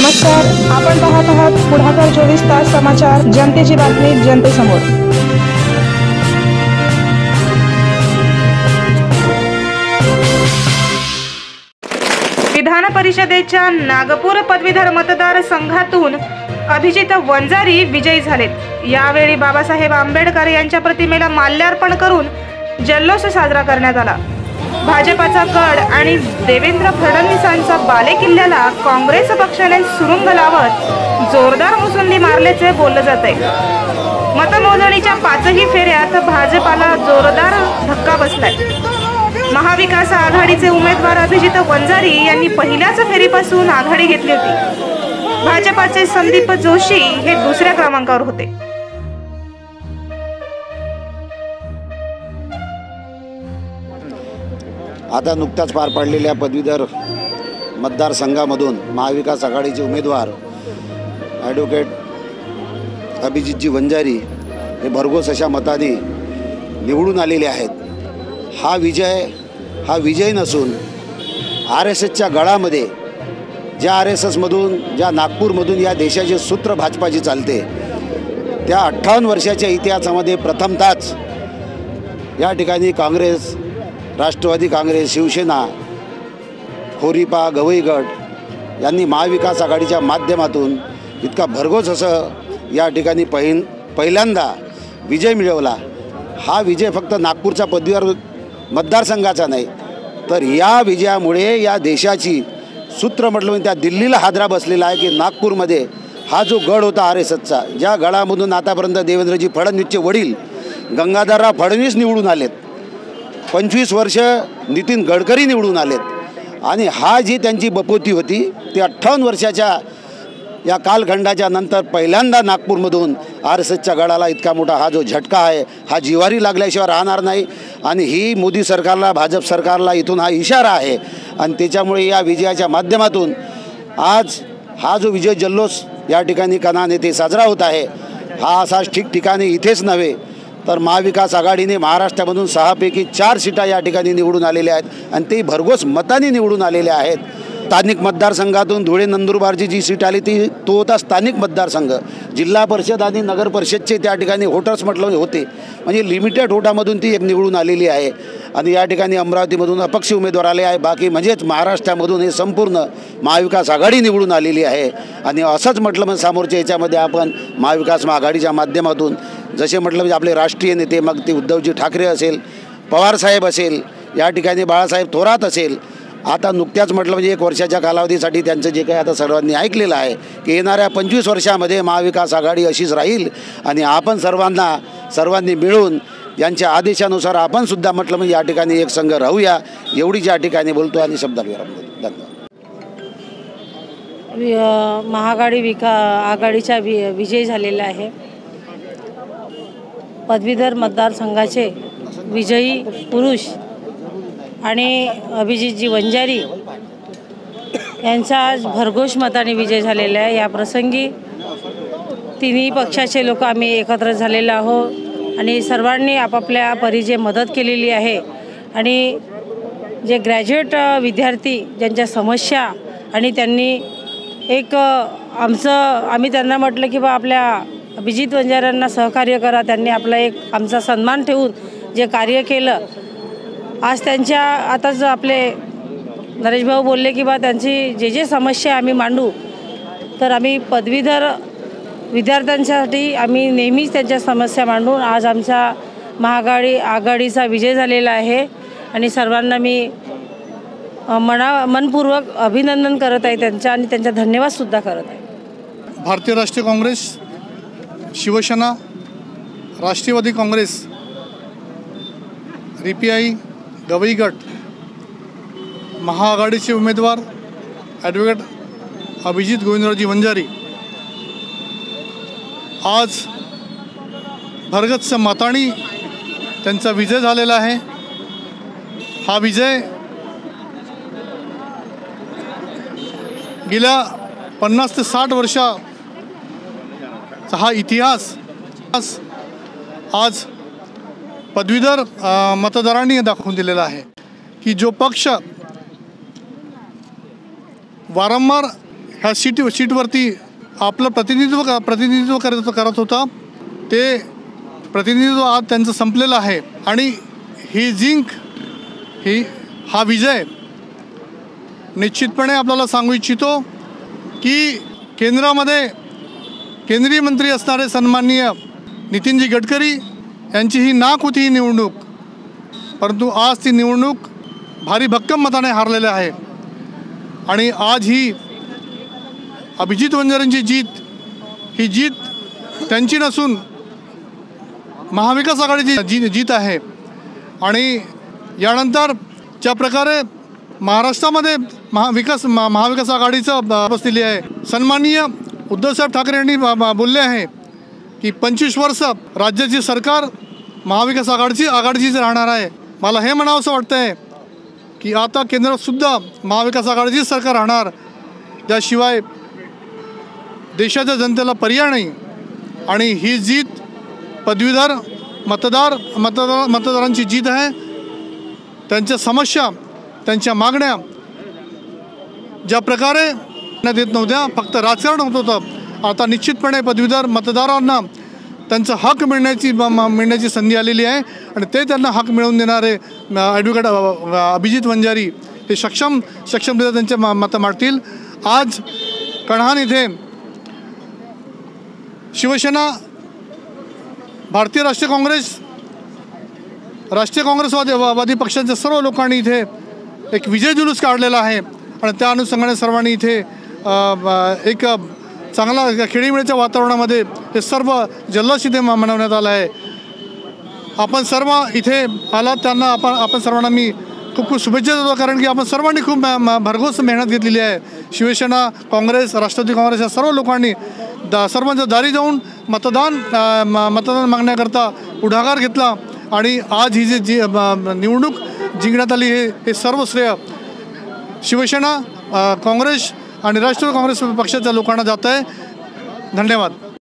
नमस्कार, आपण पाहत आहात पुढाकार 24 तास समाचार, जनतेची बातमी जनतेसमोर। विधान परिषदेच्या नागपूर पदवीधर मतदारसंघातून अभिजित वंजारी विजयी झालेत। यावेळी बाबासाहेब आंबेडकर यांच्या प्रतिमेला माल्यार्पण करून जल्लोष साजरा करण्यात आला। भाजपाचा गड आणि देवेंद्र फडणवीसांचा बालेकिल्ल्याला काँग्रेस पक्षाने सुरुंग लावत जोरदार मुसंडी मारल्याचे बोलले जाते। मतमोजणीच्या 5ही फेऱ्यात भाजपाला जोरदार धक्का बसलाय। महाविकास आघाडीचे उमेदवार अभिजित वंजारी यांनी पहिल्याच फेरीपासून आघाडी घेतली होती। भाजपाचे संदीप जोशी हे दुसऱ्या क्रमांकावर होते। आता नुकताच पार पडलेल्या पदवीधर मतदारसंघामधून महाविकास आघाडीचे उमेदवार ॲडव्होकेट अभिजितजी वंजारी हे भरघोस अशा मताने निवडून आलेले आहेत। हा विजय नसून RSSच्या गळामध्ये ज्या RSSमधून ज्या नागपूरमधून या देशाचे सूत्र भाजपाची चालते त्या 58 वर्षाच्या इतिहासामध्ये प्रथमतःच या ठिकाणी काँग्रेस, राष्ट्रवादी काँग्रेस, शिवसेना, खोरीपा, गवई गट यांनी महाविकास आघाडीच्या माध्यमातून इतका भरघोस असं या ठिकाणी पहिल्यांदा विजय मिळवला। हा विजय फक्त नागपूरच्या पदवीधर मतदारसंघाचा नाही, तर या विजयामुळे या देशाची सूत्र म्हटलं म्हणजे त्या दिल्लीला हादरा बसलेला आहे की नागपूरमध्ये हा जो गड होता RSSचा, ज्या गडामधून आतापर्यंत देवेंद्रजी फडणवीसचे वडील गंगाधरराव फडणवीस निवडून आलेत, 25 वर्ष नितीन गडकरी निवडून आलेत आणि हा जी त्यांची बपोती होती ती 58 वर्षाच्या या कालखंडाच्या नंतर पहिल्यांदा नागपूरमधून RSSच्या गडाला इतका मोठा हा जो झटका आहे हा जिवारी लागल्याशिवाय राहणार नाही। आणि ही मोदी सरकारला, भाजप सरकारला इथून हा इशारा आहे आणि त्याच्यामुळे या विजयाच्या माध्यमातून आज हा जो विजय जल्लोष या ठिकाणी कणान येथे साजरा होत आहे, हा असाच ठिकठिकाणी इथेच नव्हे तर महाविकास आघाडीने महाराष्ट्रामधून 6 पैकी 4 सीटा या ठिकाणी निवडून आलेल्या आहेत आणि ते भरघोस मताने निवडून आलेल्या आहेत। स्थानिक मतदारसंघातून धुळे नंदुरबारची जी सीट आली तो होता स्थानिक मतदारसंघ। जिल्हा परिषद आणि नगर परिषदचे त्या ठिकाणी वोटर्स म्हटलं होते, म्हणजे लिमिटेड वोटामधून ती एक निवडून आलेली आहे। आणि या ठिकाणी अमरावतीमधून अपक्ष उमेदवार आले आहे, बाकी म्हणजेच महाराष्ट्रामधून हे संपूर्ण महाविकास आघाडी निवडून आलेली आहे। आणि असंच म्हटलं म्हणजे समोरच्या याच्यामध्ये आपण महाविकास आघाडीच्या माध्यमातून जसे म्हटलं म्हणजे आपले राष्ट्रीय नेते, मग ते उद्धवजी ठाकरे असेल, पवारसाहेब असेल, या ठिकाणी बाळासाहेब थोरात असेल, आता नुकत्याच म्हटलं म्हणजे 1 वर्षाच्या कालावधीसाठी त्यांचं जे काही आता सर्वांनी ऐकलेलं आहे की येणाऱ्या 25 वर्षामध्ये महाविकास आघाडी अशीच राहील आणि आपण सर्वांनी मिळून यांच्या आदेशानुसार आपण सुद्धा म्हटलं म्हणजे या ठिकाणी एक संघ राहूया, एवढीच या ठिकाणी बोलतो आणि शब्दाला विराम देतो। धन्यवाद। आघाडीचा विजय झालेला आहे। पदवीधर मतदारसंघाचे विजयी पुरुष आणि अभिजितजी वंजारी यांचा आज भरघोस मताने विजय झालेला आहे। या प्रसंगी तिन्ही पक्षाचे लोक आम्ही एकत्र झालेलो आहोत आणि सर्वांनी आपापल्या परीने मदत केलेली आहे। आणि जे ग्रॅज्युएट विद्यार्थी ज्यांच्या समस्या आणि त्यांनी एक आम्ही त्यांना म्हटलं की बा आपल्या अभिजित वंजाऱ्यांना सहकार्य करा, त्यांनी आपला एक आमचा सन्मान ठेवून जे कार्य केलं, आज त्यांच्या आताच आपले नरेश भाऊ बोलले की बा त्यांची जे समस्या आम्ही मांडू, तर आम्ही पदवीधर विद्यार्थ्यांसाठी आम्ही नेहमीच त्यांच्या समस्या मांडून आज आमचा आघाडीचा विजय झालेला आहे। आणि सर्वांना मी मनपूर्वक अभिनंदन करत आहे त्यांचा आणि त्यांचा धन्यवादसुद्धा करत आहे। भारतीय राष्ट्रीय काँग्रेस, शिवसेना, राष्ट्रवादी काँग्रेस, RPI, गवई गट, महाआघाडीचे उमेदवार ॲडव्होकेट अभिजित गोविंदरावजी वंजारी आज भरगच्च मताने त्यांचा विजय झालेला आहे। हा विजय गेल्या 50 ते 60 वर्षाचा हा इतिहास आज पदवीधर मतदारांनी दाखवून दिलेला आहे की जो पक्ष वारंवार ह्या सीटवरती आपलं प्रतिनिधित्व करत होता, ते प्रतिनिधित्व आज त्यांचं संपलेलं आहे. आणि हा विजय निश्चितपणे आपल्याला सांगू इच्छितो की केंद्रामध्ये केंद्रीय मंत्री असणारे सन्माननीय नितीनजी गडकरी यांची ही नाक होती ही निवडणूक, परंतु आज ती निवडणूक भारी भक्कम मताने हारलेली आहे. आणि आज ही अभिजित वंजारींची ही जीत त्यांची नसून महाविकास आघाडीची जीत आहे. आणि यानंतर ज्या प्रकारे महाराष्ट्रामध्ये महाविकास आघाडीचं बसलेली आहे, सन्माननीय उद्धवसाहेब ठाकरे यांनी बोलले आहे की 25 वर्ष राज्याची सरकार महाविकास आघाडीचीच राहणार आहे. मला हे म्हणावंसं वाटतं आहे की आता केंद्रातसुद्धा महाविकास आघाडीचीच सरकार राहणार, त्याशिवाय देशाच्या जनतेला पर्याय नाही. आणि ही जीत पदवीधर मतदारांची जीत आहे. त्यांच्या समस्या, त्यांच्या मागण्या ज्या प्रकारे देत नव्हत्या, फक्त राजकारण होत होतं, आता निश्चितपणे पदवीधर मतदारांना त्यांचा हक मिळण्याची संधी आलेली आहे. आणि ते त्यांना हक मिळवून देणारे ॲडव्होकेट अभिजित वंजारी हे सक्षमरित्या त्यांचे मतं मांडतील. आज कढाण इथे शिवसेना, भारतीय राष्ट्रीय काँग्रेसवादी पक्षांच्या सर्व लोकांनी इथे एक विजय जुलूस काढलेला आहे. आणि त्या अनुषंगाने सर्वांनी इथे एक चांगला खेळीमेळीच्या वातावरणामध्ये हे सर्व जल्लोष इथे मनवण्यात आला आहे. आपण सर्व इथे आलात त्यांना आपण सर्वांना मी खूप शुभेच्छा देतो, कारण की आपण सर्वांनी खूप भरघोस मेहनत घेतलेली आहे. शिवसेना, काँग्रेस, राष्ट्रवादी काँग्रेस या सर्व लोकांनी सर्वांच्या दारी जाऊन मतदान मागण्याकरता पुढाकार घेतला. आणि आज ही जी निवडणूक जिंकण्यात आली हे सर्व श्रेय शिवसेना, काँग्रेस आणि राष्ट्रवादी काँग्रेस पक्षाच्या लोकांना जात आहे. धन्यवाद.